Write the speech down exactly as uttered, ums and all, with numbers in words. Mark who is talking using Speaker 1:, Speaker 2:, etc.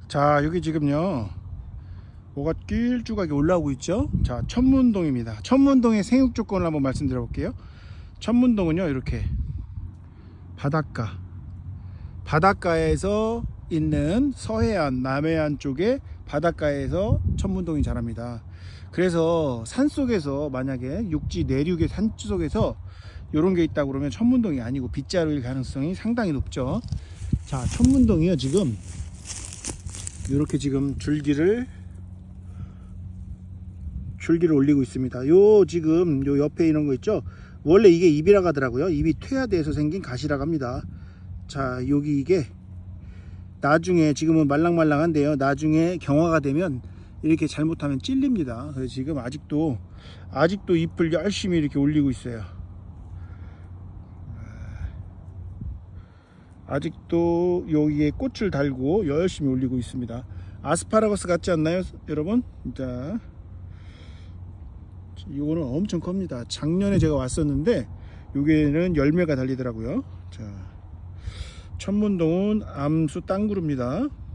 Speaker 1: 자, 여기 지금요 뭐가 길쭉하게 올라오고 있죠. 자, 천문동입니다. 천문동의 생육 조건을 한번 말씀드려 볼게요. 천문동은요 이렇게 바닷가 바닷가에서 있는 서해안 남해안 쪽에 바닷가에서 천문동이 자랍니다. 그래서 산속에서 만약에 육지 내륙의 산속에서 요런 게 있다 그러면 천문동이 아니고 빗자루일 가능성이 상당히 높죠. 자, 천문동이요 지금 이렇게 지금 줄기를 줄기를 올리고 있습니다. 요 지금 요 옆에 이런 거 있죠. 원래 이게 잎이라고 하더라고요. 잎이 퇴화돼서 생긴 가시라고 합니다. 자, 여기 이게 나중에 지금은 말랑말랑한데요, 나중에 경화가 되면 이렇게 잘못하면 찔립니다. 그래서 지금 아직도 아직도 잎을 열심히 이렇게 올리고 있어요. 아직도 여기에 꽃을 달고 열심히 올리고 있습니다. 아스파라거스 같지 않나요 여러분? 자, 이거는 엄청 큽니다. 작년에 제가 왔었는데 여기에는 열매가 달리더라고요. 자, 천문동은 암수 땅구루입니다.